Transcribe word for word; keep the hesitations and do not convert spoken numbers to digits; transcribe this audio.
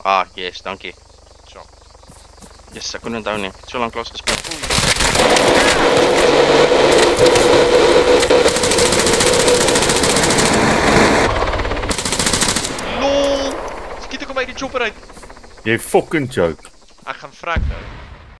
Ah, yes, dankie. So. Yes, ek kon onthou nie. So lank klas gespeel. LOL! Skiet ek hom uit die chopper uit. Jy fucking joke. Ek gaan vrek nou.